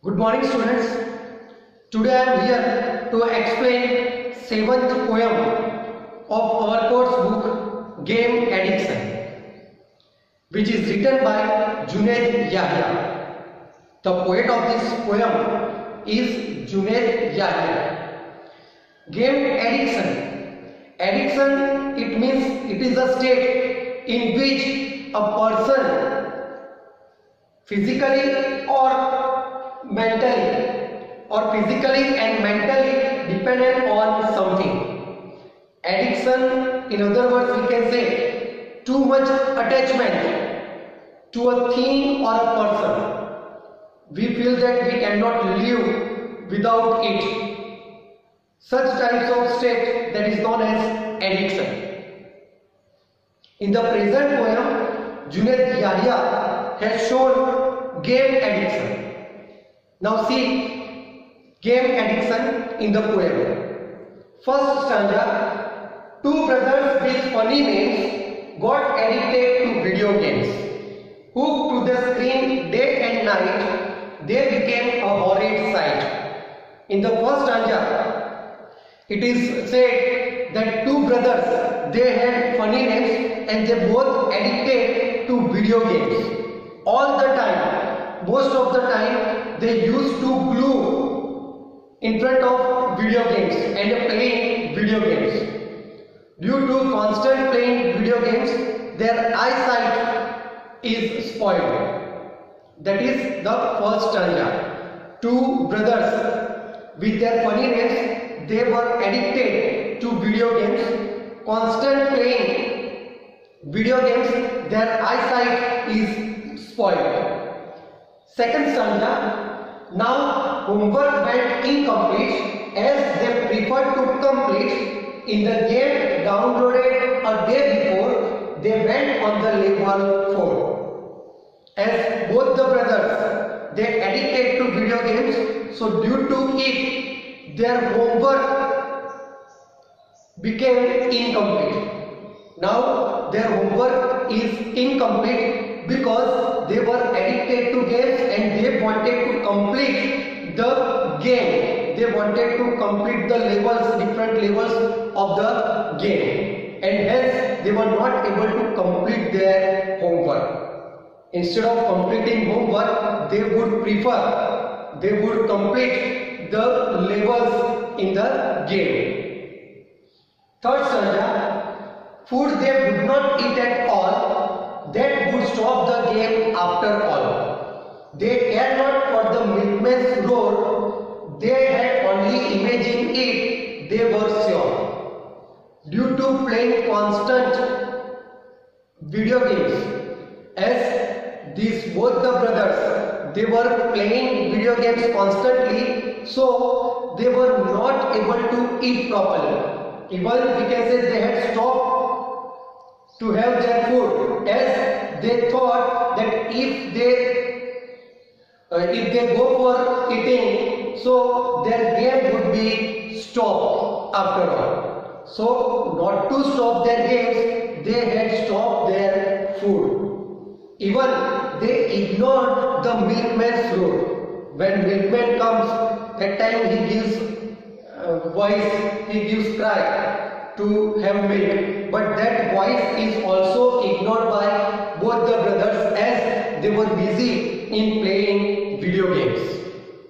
Good morning students. Today I am here to explain 7th poem of our course book Game Addiction, which is written by Junaid Yahya. The poet of this poem is Junaid Yahya. Game addiction. Addiction, it means it is a state in which a person physically or physically and mentally dependent on something. Addiction, in other words, we can say too much attachment to a thing or a person. We feel that we cannot live without it. Such types of state that is known as addiction. In the present poem, Junaid Yahya has shown game addiction. Now see game addiction in the poem. First stanza, two brothers with funny names got addicted to video games. Hooked to the screen day and night, they became a horrid sight. In the first stanza, it is said that two brothers, they had funny names and they both addicted to video games. All the time, most of the time, they used to glue in front of video games and playing video games. Due to constant playing video games, their eyesight is spoiled. That is the first stanza. Two brothers with their funny names, they were addicted to video games. Constant playing video games, their eyesight is spoiled. Second stanza, now homework went incomplete as they preferred to complete in the game downloaded a day before they went on the level 4. As both the brothers, they addicted to video games, so due to it, their homework became incomplete. Now their homework is incomplete because they were addicted to games and they wanted to complete the game. They wanted to complete the levels, different levels of the game, and hence they were not able to complete their homework. Instead of completing homework, they would complete the levels in the game. Third stanza, food they would not eat at all, that would stop the game after all. They cared not for the milkman's roar, they had only imagined it, they were sure. Due to playing constant video games, as these both the brothers, they were playing video games constantly, so they were not able to eat properly. Even we can say they had stopped to have their food, as they thought that if they go for eating, so their game would be stopped after all. So not to stop their games, they had stopped their food. Even they ignored the milkman's rule. When milkman comes, that time he gives voice, he gives cry to have milk, but that voice is also ignored by both the brothers as they were busy in playing video games.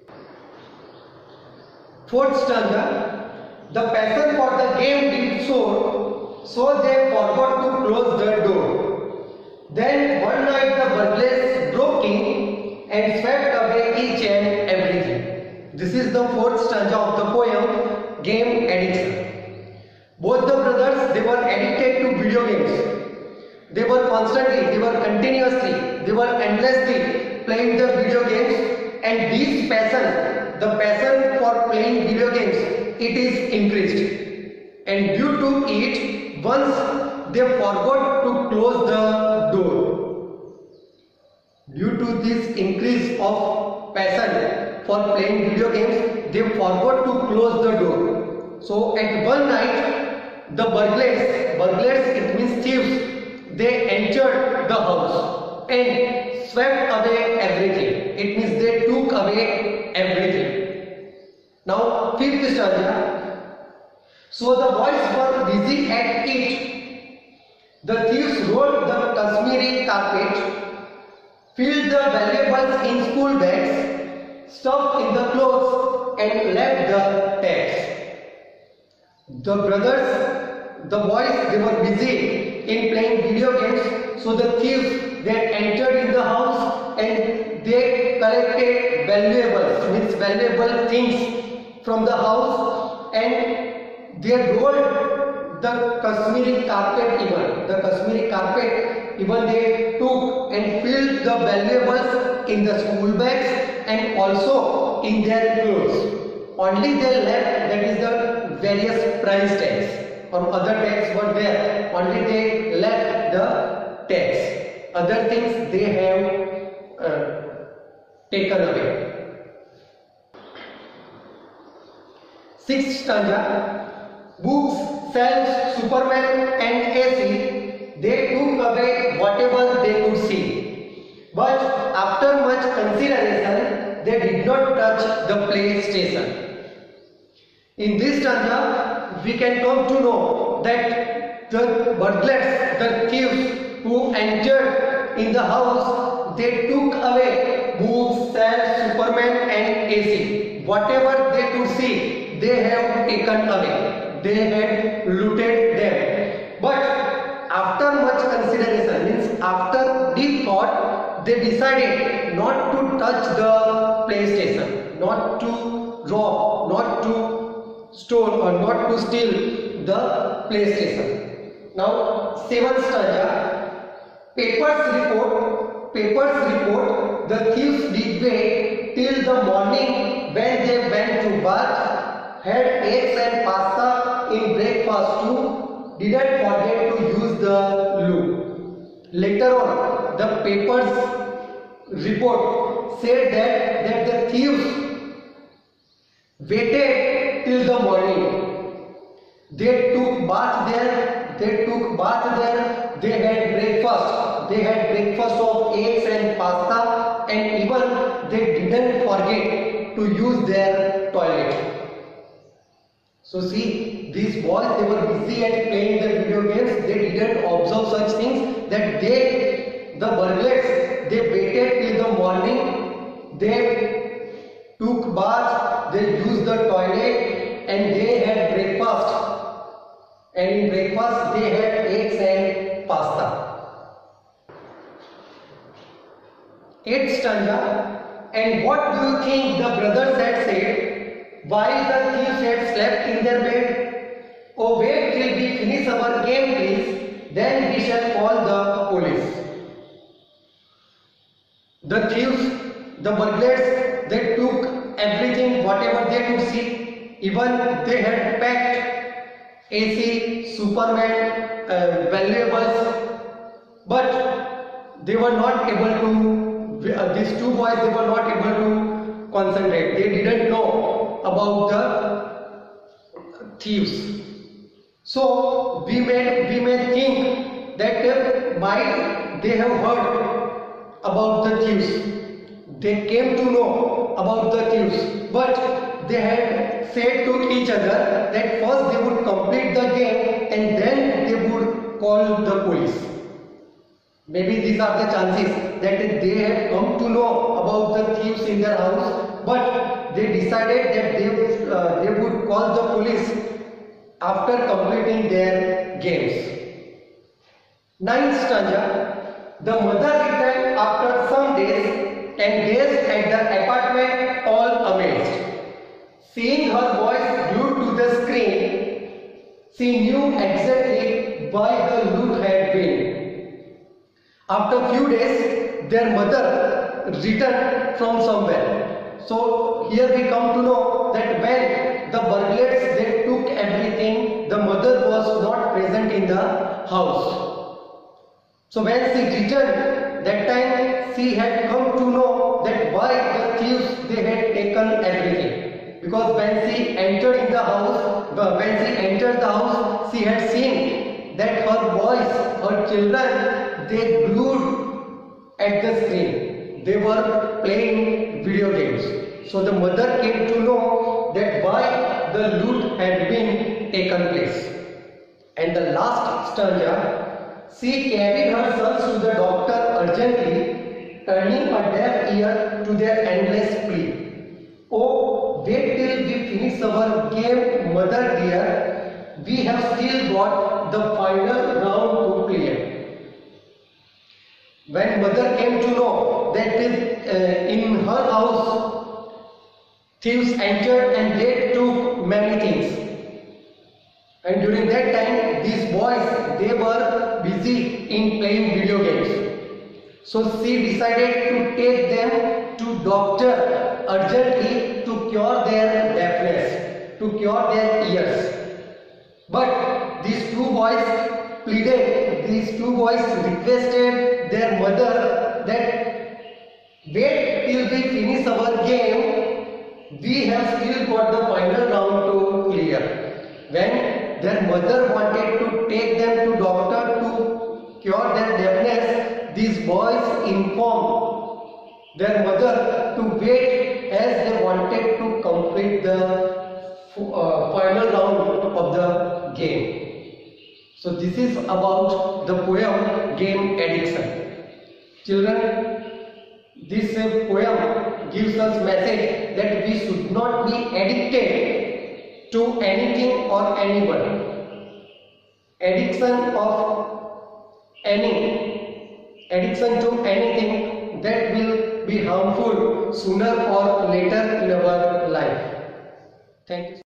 Fourth stanza, the passion for the game did soar, so they forgot to close the door. Then one night the burglars broke in and swept away each and everything. This is the fourth stanza of the poem Game Addiction. Both the brothers, they were addicted to video games. They were constantly, they were continuously, they were endlessly playing the video games, and this passion, the passion for playing video games, it is increased. And due to it, once they forgot to close the door. Due to this increase of passion for playing video games, they forgot to close the door. So at one night, the burglars it means thieves, they entered the house and swept away everything. It means they took took away everything. Now, fifth stanza. So the boys were busy at it. The thieves rolled the Kashmiri carpet, filled the valuables in school bags, stuffed in the clothes, and left the tags. The boys, they were busy in playing video games. So the thieves, they entered in the house and they collected valuables, means valuable things from the house, and they rolled the Kashmiri carpet even. The Kashmiri carpet even they took and filled the valuables in the school bags and also in their clothes. Only they left, that is the various price tags or other tags were there. Only they left the tags. Other things they have taken away. Sixth stanza. Books, shelves, Superman and AC, they took away whatever they could see. But after much consideration, they did not touch the PlayStation. In this stanza, we can come to know that the burglars, the thieves who entered in the house, they took away books, shelves, Superman and AC. Whatever they could see, they have taken away. They had looted them. But after much consideration, means after deep thought, they decided not to touch the PlayStation, not to rob, not to stole or not to steal the PlayStation. Now, seventh stanza. Papers report, the thieves did wait till the morning when they went to bath, had eggs and pasta in breakfast too, didn't forget to use the loo. Later on, the papers report said that the thieves waited till the morning. They took bath there, they had breakfast of eggs and pasta, and even they didn't forget to use their toilet. So see, these boys, they were busy at playing the video games, they didn't observe such things that the burglars, they waited till the morning, they took bath, they used the toilet, and they had breakfast. And in breakfast they had eggs and pasta. Eighth stanza. And what do you think the brothers had said while the thieves had slept in their bed? Oh, wait till we finish our game, please, then we shall call the police. The thieves, the burglars, they took everything, whatever they could see. Even they had packed AC, Superman, valuables, but they were not able to, these two boys, they were not able to concentrate. They didn't know about the thieves. So we may think that might they have heard about the thieves. They came to know about the thieves, but they had said to each other that first they would complete the game and then they would call the police. Maybe these are the chances that they had come to know about the thieves in their house, but they decided that they would call the police after completing their games. Ninth stanza. The mother returned after some days and gazed at the apartment all amazed. Seeing her boys glued to the screen, she knew exactly why the loot had been. After few days, their mother returned from somewhere. So here we come to know that when the burglars they took everything, the mother was not present in the house. So when she returned, that time she had come to know that why the thieves they had taken everything. Because when she entered in the house, she had seen that her boys, her children, they glued at the screen. they were playing video games. So the mother came to know that why the loot had been taken place. And the last stanza, she carried her sons to the doctor urgently, turning a deaf ear to their endless plea. Oh, wait till we finish our game, mother dear. We have still got the final round to clear. When mother came to know that in her house thieves entered and they took many things, and during that time these boys, they were busy in playing video games. So she decided to take them to doctor urgently to cure their deafness, to cure their ears. But these two boys pleaded, these two boys requested their mother that wait till we finish our game, we have still got the final round to clear. When their mother wanted to take them to doctor to cure their deafness, these boys informed their mother to wait as they wanted to complete the final round of the game. So this is about the poem Game Addiction. Children, this poem gives us message that we should not be addicted to anything or anyone. Addiction to anything that will be harmful sooner or later in our life. Thank you.